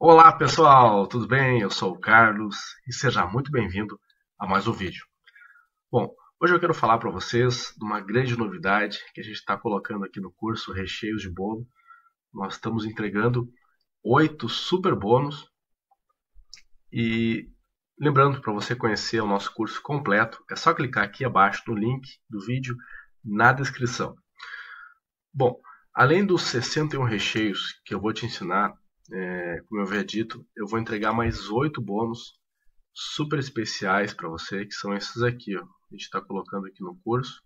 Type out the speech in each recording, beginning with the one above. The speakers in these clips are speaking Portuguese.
Olá pessoal, tudo bem? Eu sou o Carlos e seja muito bem-vindo a mais um vídeo. Bom, hoje eu quero falar para vocês de uma grande novidade que a gente está colocando aqui no curso Recheios de Bolo. Nós estamos entregando 8 super bônus e lembrando, para você conhecer o nosso curso completo, é só clicar aqui abaixo no link do vídeo na descrição. Bom, além dos 61 recheios que eu vou te ensinar, como eu havia dito, eu vou entregar mais 8 bônus super especiais para você, que são esses aqui, ó. A gente está colocando aqui no curso.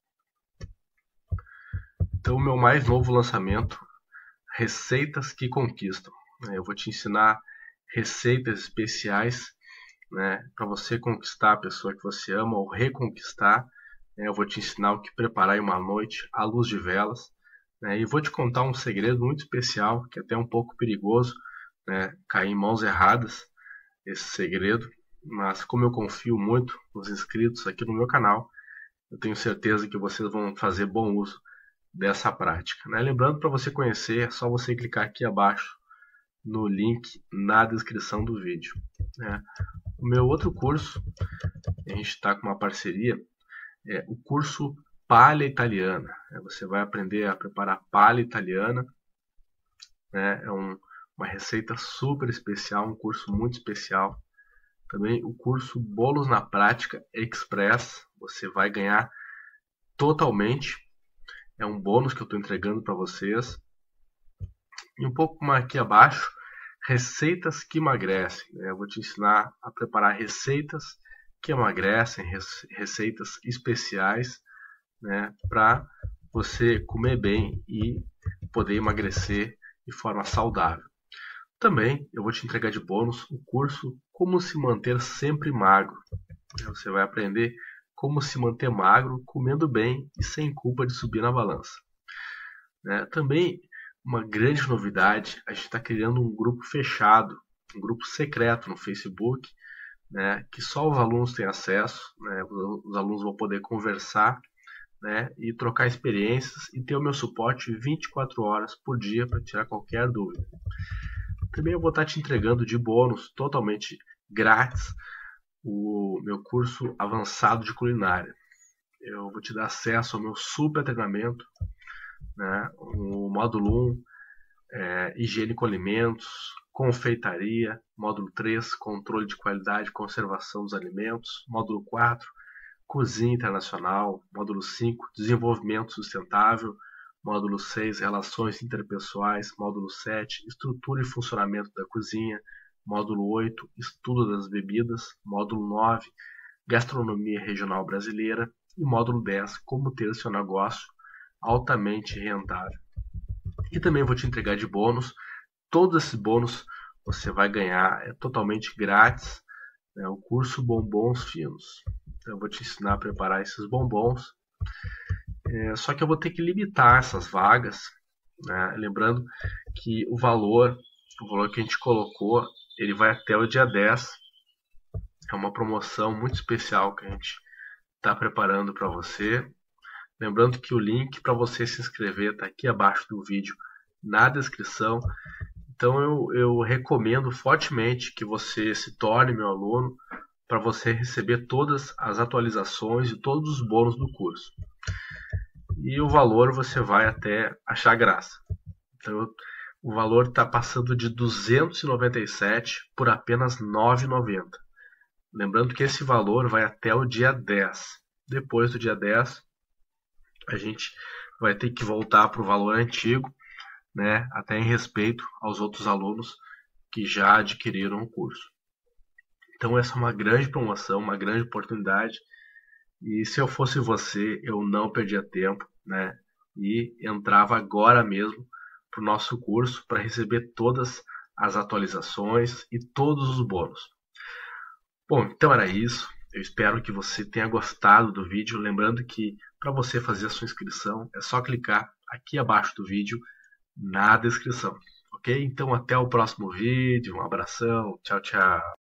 Então, o meu mais novo lançamento, Receitas que Conquistam. Eu vou te ensinar receitas especiais, né, para você conquistar a pessoa que você ama ou reconquistar. Eu vou te ensinar o que preparar em uma noite à luz de velas. E vou te contar um segredo muito especial, que é até um pouco perigoso, né, cair em mãos erradas, esse segredo. Mas como eu confio muito nos inscritos aqui no meu canal, eu tenho certeza que vocês vão fazer bom uso dessa prática. Lembrando, para você conhecer, é só você clicar aqui abaixo no link na descrição do vídeo. O meu outro curso, a gente está com uma parceria, é o curso Palha Italiana. Você vai aprender a preparar palha italiana. É uma receita super especial, um curso muito especial. Também o curso Bolos na Prática Express, você vai ganhar totalmente. É um bônus que eu estou entregando para vocês. E um pouco mais aqui abaixo, receitas que emagrecem. Eu vou te ensinar a preparar receitas que emagrecem, receitas especiais, para você comer bem e poder emagrecer de forma saudável. Também eu vou te entregar de bônus o curso Como se manter sempre magro. Você vai aprender como se manter magro, comendo bem e sem culpa de subir na balança. Também uma grande novidade, a gente está criando um grupo fechado, um grupo secreto no Facebook, que só os alunos têm acesso. Os alunos vão poder conversar, e trocar experiências e ter o meu suporte 24 horas por dia para tirar qualquer dúvida. Também eu vou estar te entregando de bônus totalmente grátis o meu curso avançado de culinária. Eu vou te dar acesso ao meu super treinamento, o módulo 1, higiene com alimentos, confeitaria, módulo 3, controle de qualidade e conservação dos alimentos, módulo 4, cozinha internacional, módulo 5, desenvolvimento sustentável, módulo 6, relações interpessoais, módulo 7, estrutura e funcionamento da cozinha, módulo 8, estudo das bebidas, módulo 9, gastronomia regional brasileira e módulo 10, como ter seu negócio altamente rentável. E também vou te entregar de bônus, todos esses bônus você vai ganhar, é totalmente grátis, o curso Bombons Finos. Eu vou te ensinar a preparar esses bombons, só que eu vou ter que limitar essas vagas, lembrando que o valor que a gente colocou, ele vai até o dia 10. É uma promoção muito especial que a gente está preparando para você. Lembrando que o link para você se inscrever está aqui abaixo do vídeo, na descrição. Então eu recomendo fortemente que você se torne meu aluno para você receber todas as atualizações e todos os bônus do curso. E o valor você vai até achar graça. Então o valor está passando de 297 por apenas R$ 9,90. Lembrando que esse valor vai até o dia 10. Depois do dia 10, a gente vai ter que voltar para o valor antigo, até em respeito aos outros alunos que já adquiriram o curso. Então essa é uma grande promoção, uma grande oportunidade. E se eu fosse você, eu não perdia tempo, e entrava agora mesmo para o nosso curso para receber todas as atualizações e todos os bônus. Bom, então era isso. Eu espero que você tenha gostado do vídeo. Lembrando que para você fazer a sua inscrição é só clicar aqui abaixo do vídeo na descrição. Ok? Então até o próximo vídeo. Um abração. Tchau, tchau.